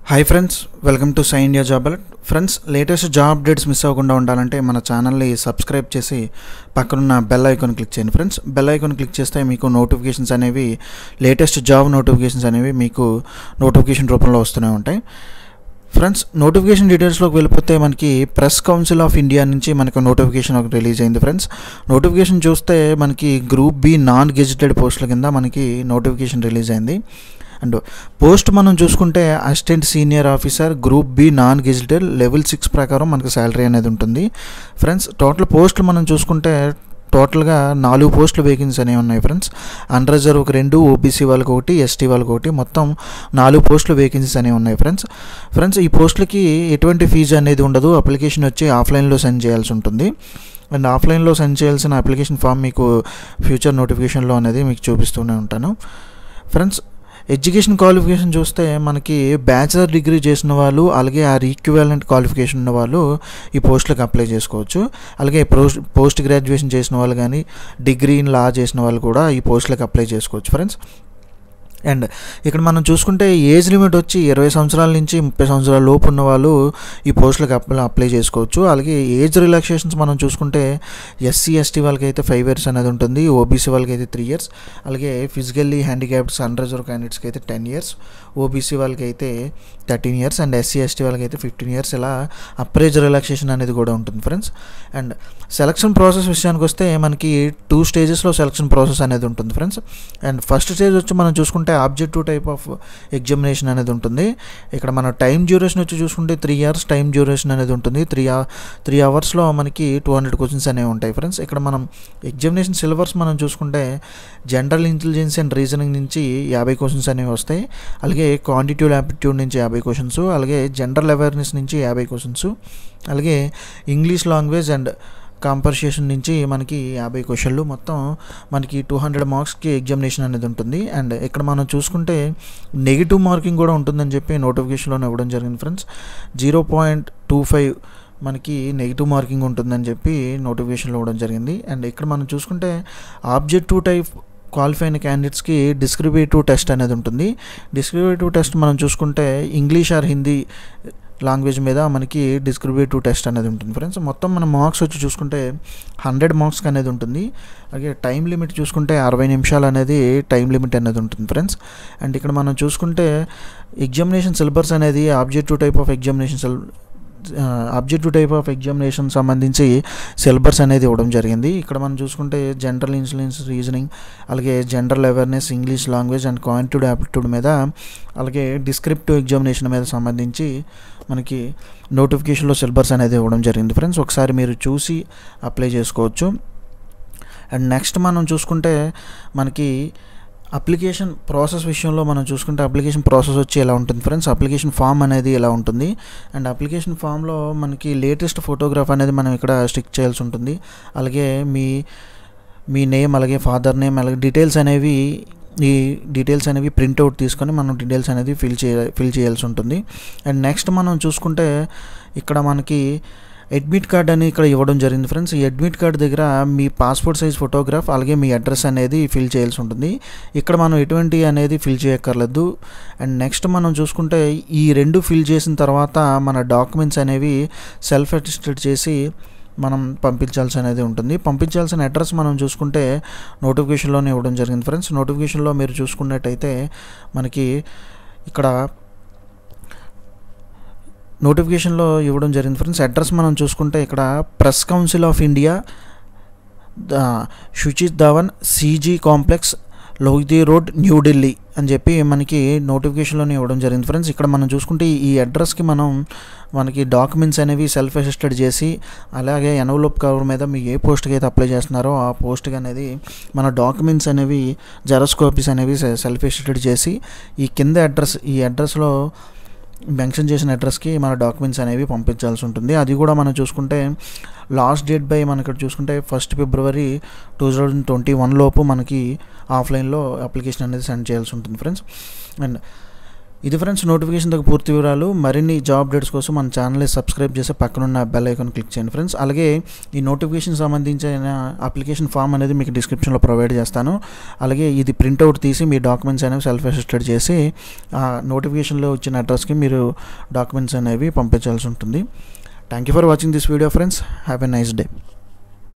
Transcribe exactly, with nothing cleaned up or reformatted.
Hi friends, welcome to Sai India job alert. Friends, latest job updates miss అవ్వకుండా ఉండాలంటే మన ఛానల్ని సబ్స్క్రైబ్ చేసి పక్కనున్న బెల్ ఐకాన్ క్లిక్ చేయండి. ఫ్రెండ్స్, బెల్ ఐకాన్ క్లిక్ చేస్తే మీకు నోటిఫికేషన్స్ అనేవి లేటెస్ట్ జాబ్ నోటిఫికేషన్స్ అనేవి మీకు నోటిఫికేషన్ రూపంలో వస్తూనే ఉంటాయి. ఫ్రెండ్స్, నోటిఫికేషన్ డీటెయిల్స్లోకి వెళ్ళిపోతే మనకి ప్రెస్ కౌన్సిల్ ఆఫ్ ఇండియా నుంచి మనకు నోటిఫికేషన్ ఒకటి రిలీజ్ అయింది. ఫ్రెండ్స్, నోటిఫికేషన్ చూస్తే మనకి గ్రూప్ బి నాన్ గెజిటెడ్ పోస్టుల కింద మనకి నోటిఫికేషన్ రిలీజ్ అయింది. అండ్ పోస్ట్ మనం చూసుకుంటే assistant senior officer group B non gazetted level six ప్రకారం మనకు శాలరీ అనేది ఉంటుంది. ఫ్రెండ్స్, టోటల్ పోస్టులు మనం చూసుకుంటే టోటల్గా నాలుగు పోస్టులు వేకెన్సీ అనేవి ఉన్నాయి. ఫ్రెండ్స్, అన్రిజర్వ్కి రెండు, ఓబీసీ వాళ్ళకి ఒకటి, ఎస్టీ వాళ్ళకి ఒకటి, మొత్తం నాలుగు పోస్టులు వేకెన్సీస్ అనేవి ఉన్నాయి. ఫ్రెండ్స్ ఫ్రెండ్స్ ఈ పోస్టులకి ఎటువంటి ఫీజు అనేది ఉండదు. అప్లికేషన్ వచ్చి ఆఫ్లైన్లో సెండ్ చేయాల్సి ఉంటుంది. అండ్ ఆఫ్లైన్లో సెండ్ చేయాల్సిన అప్లికేషన్ ఫామ్ మీకు ఫ్యూచర్ నోటిఫికేషన్లో అనేది మీకు చూపిస్తూనే ఉంటాను. ఫ్రెండ్స్, ఎడ్యుకేషన్ క్వాలిఫికేషన్ చూస్తే మనకి బ్యాచిలర్ డిగ్రీ చేసిన వాళ్ళు, అలాగే ఆ ఈక్వివాలెంట్ క్వాలిఫికేషన్ ఉన్న వాళ్ళు ఈ పోస్టులకు అప్లై చేసుకోవచ్చు. అలాగే పోస్ట్ పోస్ట్ గ్రాడ్యుయేషన్ చేసిన వాళ్ళు కానీ, డిగ్రీ ఇన్ లా చేసిన వాళ్ళు కూడా ఈ పోస్టులకు అప్లై చేసుకోవచ్చు. ఫ్రెండ్స్, అండ్ ఇక్కడ మనం చూసుకుంటే ఏజ్ లిమిట్ వచ్చి ఇరవై సంవత్సరాల నుంచి ముప్పై సంవత్సరాల లోపు ఉన్న వాళ్ళు ఈ పోస్టులకు అప్లై అప్లై చేసుకోవచ్చు. అలాగే ఏజ్ రిలాక్సేషన్స్ మనం చూసుకుంటే ఎస్సీ ఎస్టీ వాళ్ళకి అయితే ఫైవ్ ఇయర్స్ అనేది ఉంటుంది, ఓబీసీ వాళ్ళకి అయితే త్రీ ఇయర్స్, అలాగే ఫిజికల్లీ హ్యాండిక్యాప్డ్స్ అన్రిజర్వ్ క్యాండిడేట్స్కి అయితే టెన్ ఇయర్స్, ఓబీసీ వాళ్ళకి అయితే thirteen years and SC ST వాళ్ళకి అయితే ఫిఫ్టీన్ ఇయర్స్ ఇలా అప్రేజ్ రిలాక్సేషన్ అనేది కూడా ఉంటుంది. ఫ్రెండ్స్, అండ్ సెలక్షన్ ప్రాసెస్ విషయానికి వస్తే మనకి టూ స్టేజెస్లో సెలక్షన్ ప్రాసెస్ అనేది ఉంటుంది. ఫ్రెండ్స్, అండ్ ఫస్ట్ స్టేజ్ వచ్చి మనం చూసుకుంటే ఆబ్జెక్టివ్ టైప్ ఆఫ్ ఎగ్జామినేషన్ అనేది ఉంటుంది. ఇక్కడ మన టైం డ్యూరేషన్ వచ్చి చూసుకుంటే త్రీ ఇయర్స్ టైం డ్యూరేషన్ అనేది ఉంటుంది. త్రీ త్రీ అవర్స్లో మనకి టూ హండ్రెడ్ క్వశ్చన్స్ అనేవి ఉంటాయి. ఫ్రెండ్స్, ఇక్కడ మనం ఎగ్జామినేషన్ సిలబస్ మనం చూసుకుంటే జనరల్ ఇంటెలిజెన్స్ అండ్ రీజనింగ్ నుంచి యాభై క్వశ్చన్స్ అనేవి వస్తాయి. అలాగే క్వాంటిటివ్ యాప్టిట్యూడ్ నుంచి యాభై క్వశ్చన్స్, అలాగే జనరల్ అవేర్నెస్ నుంచి యాభై క్వశ్చన్స్, అలాగే ఇంగ్లీష్ లాంగ్వేజ్ అండ్ కాంపర్షేషన్ నుంచి మనకి యాభై క్వశ్చన్లు, మొత్తం మనకి టూ హండ్రెడ్ మార్క్స్కి ఎగ్జామినేషన్ అనేది ఉంటుంది. అండ్ ఇక్కడ మనం చూసుకుంటే నెగిటివ్ మార్కింగ్ కూడా ఉంటుందని చెప్పి నోటిఫికేషన్లోనే ఇవ్వడం జరిగింది. Friends, zero point two five మనకి నెగిటివ్ మార్కింగ్ ఉంటుందని చెప్పి నోటిఫికేషన్లో ఇవ్వడం జరిగింది. అండ్ ఇక్కడ మనం చూసుకుంటే ఆబ్జెక్టివ్ టైప్ క్వాలిఫై అయిన క్యాండిడేట్స్కి డిస్క్రిప్టివ్ టెస్ట్ అనేది ఉంటుంది. డిస్క్రిప్టివ్ టెస్ట్ మనం చూసుకుంటే ఇంగ్లీష్ ఆర్ హిందీ లాంగ్వేజ్ మీద మనకి డిస్క్రిప్టివ్ టెస్ట్ అనేది ఉంటుంది. ఫ్రెండ్స్, మొత్తం మన మార్క్స్ వచ్చి చూసుకుంటే హండ్రెడ్ మార్క్స్కి అనేది ఉంటుంది. అలాగే టైం లిమిట్ చూసుకుంటే అరవై నిమిషాలు అనేది టైం లిమిట్ అనేది ఉంటుంది. ఫ్రెండ్స్, అండ్ ఇక్కడ మనం చూసుకుంటే ఎగ్జామినేషన్ సిలబస్ అనేది ఆబ్జెక్టివ్ టైప్ ఆఫ్ ఎగ్జామినేషన్ సిల్ ఆబ్జెక్టివ్ టైప్ ఆఫ్ ఎగ్జామినేషన్ సంబంధించి సిలబస్ అనేది ఇవ్వడం జరిగింది. ఇక్కడ మనం చూసుకుంటే జనరల్ ఇన్సూరెన్స్ రీజనింగ్, అలాగే general awareness, English language and quantitative aptitude మీద, అలాగే డిస్క్రిప్టివ్ ఎగ్జామినేషన్ మీద సంబంధించి మనకి నోటిఫికేషన్లో సిలబస్ అనేది ఇవ్వడం జరిగింది. ఫ్రెండ్స్, ఒకసారి మీరు చూసి అప్లై చేసుకోవచ్చు. అండ్ నెక్స్ట్ మనం చూసుకుంటే మనకి అప్లికేషన్ ప్రాసెస్ విషయంలో మనం చూసుకుంటే అప్లికేషన్ ప్రాసెస్ వచ్చి ఎలా ఉంటుంది. ఫ్రెండ్స్, అప్లికేషన్ ఫామ్ అనేది ఎలా ఉంటుంది. అండ్ అప్లికేషన్ ఫామ్లో మనకి లేటెస్ట్ ఫోటోగ్రాఫ్ అనేది మనం ఇక్కడ స్టిక్ చేయాల్సి ఉంటుంది. అలాగే మీ మీ నేమ్, అలాగే ఫాదర్ నేమ్, అలాగే డీటెయిల్స్ అనేవి ఈ డీటెయిల్స్ అనేవి ప్రింట్అవుట్ తీసుకొని మనం డీటెయిల్స్ అనేది ఫిల్ చేయ ఫిల్ చేయాల్సి ఉంటుంది. అండ్ నెక్స్ట్ మనం చూసుకుంటే ఇక్కడ మనకి అడ్మిట్ కార్డ్ అని ఇక్కడ ఇవ్వడం జరిగింది. ఫ్రెండ్స్, ఈ అడ్మిట్ కార్డ్ దగ్గర మీ పాస్పోర్ట్ సైజ్ ఫోటోగ్రాఫ్, అలాగే మీ అడ్రస్ అనేది ఫిల్ చేయాల్సి ఉంటుంది. ఇక్కడ మనం ఎటువంటి అనేది ఫిల్ చేయక్కర్లేదు. అండ్ నెక్స్ట్ మనం చూసుకుంటే ఈ రెండు ఫిల్ చేసిన తర్వాత మన డాక్యుమెంట్స్ అనేవి సెల్ఫ్ అటెస్టెడ్ చేసి మనం పంపించాల్సి అనేది ఉంటుంది. పంపించాల్సిన అడ్రస్ మనం చూసుకుంటే నోటిఫికేషన్లోనే ఇవ్వడం జరిగింది. ఫ్రెండ్స్, నోటిఫికేషన్లో మీరు చూసుకున్నట్టయితే మనకి ఇక్కడ నోటిఫికేషన్లో ఇవ్వడం జరిగింది. ఫ్రెండ్స్, అడ్రస్ మనం చూసుకుంటే ఇక్కడ press council of India, శుచిత్ Dhawan, CG complex, లోహితీ road, New Delhi అని చెప్పి మనకి నోటిఫికేషన్లోనే ఇవ్వడం జరిగింది. ఫ్రెండ్స్, ఇక్కడ మనం చూసుకుంటే ఈ అడ్రస్కి మనం మనకి డాక్యుమెంట్స్ అనేవి సెల్ఫ్ అసిస్టెడ్ చేసి, అలాగే ఎన్వలప్ కవర్ మీద మీ ఏ పోస్ట్కి అయితే అప్లై చేస్తున్నారో ఆ పోస్ట్కి అనేది మన డాక్యుమెంట్స్ అనేవి జెరాక్స్ కాపీస్ అనేవి సెల్ఫ్ అసిస్టెడ్ చేసి ఈ కింద అడ్రస్ ఈ అడ్రస్లో మెన్షన్ చేసిన అడ్రస్కి మన డాక్యుమెంట్స్ అనేవి పంపించాల్సి ఉంటుంది. అది కూడా మనం చూసుకుంటే లాస్ట్ డేట్ బై మనం ఇక్కడ చూసుకుంటే first February two thousand twenty one లోపు మనకి ఆఫ్లైన్లో అప్లికేషన్ అనేది సెండ్ చేయాల్సి ఉంటుంది. ఫ్రెండ్స్, అండ్ ఇది ఫ్రెండ్స్ నోటిఫికేషన్ దగ్గర పూర్తి వివరాలు. మరిన్ని జాబ్ అప్డేట్స్ కోసం మన ఛానల్ని సబ్స్క్రైబ్ చేసి పక్కనున్న బెల్ ఐకాన్ క్లిక్ చేయండి ఫ్రెండ్స్. అలాగే ఈ నోటిఫికేషన్ సంబంధించిన అప్లికేషన్ ఫామ్ అనేది మీకు డిస్క్రిప్షన్లో ప్రొవైడ్ చేస్తాను. అలాగే ఇది ప్రింట్అవుట్ తీసి మీ డాక్యుమెంట్స్ అనేవి సెల్ఫ్ అసిస్టెడ్ చేసి ఆ నోటిఫికేషన్లో వచ్చిన అడ్రస్కి మీరు డాక్యుమెంట్స్ అనేవి పంపించాల్సి ఉంటుంది. Thank you for watching this video friends. Have a nice day.